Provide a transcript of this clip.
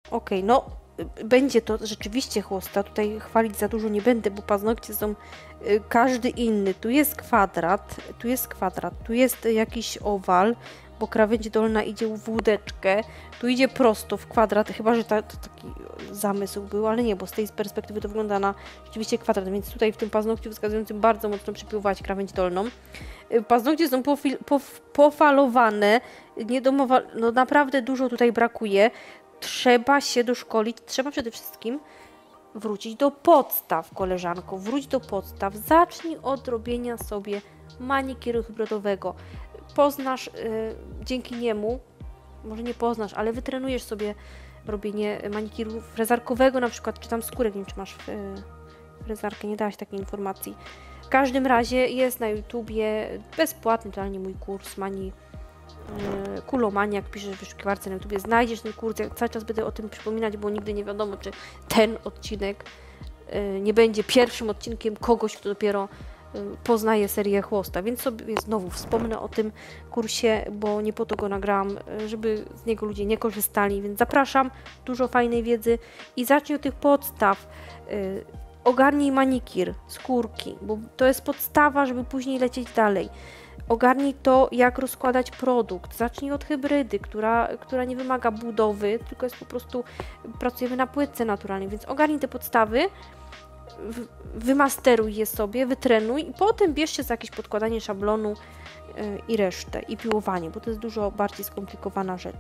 Okej, no będzie to rzeczywiście chłosta, tutaj chwalić za dużo nie będę, bo paznokcie są każdy inny. Tu jest kwadrat, tu jest kwadrat, tu jest jakiś owal, bo krawędź dolna idzie w łódeczkę, tu idzie prosto w kwadrat, chyba że to taki zamysł był, ale nie, bo z tej perspektywy to wygląda na rzeczywiście kwadrat, więc tutaj w tym paznokciu wskazującym bardzo mocno przypiłować krawędź dolną. Paznokcie są pofalowane, no naprawdę dużo tutaj brakuje. Trzeba się doszkolić, trzeba przede wszystkim wrócić do podstaw, koleżanko, wróć do podstaw, zacznij od robienia sobie manikiru hybrydowego. Poznasz dzięki niemu, może nie poznasz, ale wytrenujesz sobie robienie manikiru frezarkowego na przykład, czy tam skórek, nie wiem, czy masz frezarkę, nie dałaś takiej informacji. W każdym razie jest na YouTubie bezpłatny totalnie mój kurs Kulomania, jak piszesz w wyszukiwarce na YouTubie, znajdziesz ten kurs, ja cały czas będę o tym przypominać, bo nigdy nie wiadomo, czy ten odcinek nie będzie pierwszym odcinkiem kogoś, kto dopiero poznaje serię chłosta, więc sobie znowu wspomnę o tym kursie, bo nie po to go nagrałam, żeby z niego ludzie nie korzystali, więc zapraszam, dużo fajnej wiedzy i zacznij od tych podstaw. Ogarnij manikir, skórki, bo to jest podstawa, żeby później lecieć dalej. Ogarnij to, jak rozkładać produkt. Zacznij od hybrydy, która nie wymaga budowy, tylko jest po prostu, pracujemy na płytce naturalnej, więc ogarnij te podstawy, wymasteruj je sobie, wytrenuj i potem bierz się za jakieś podkładanie szablonu i resztę, i piłowanie, bo to jest dużo bardziej skomplikowana rzecz.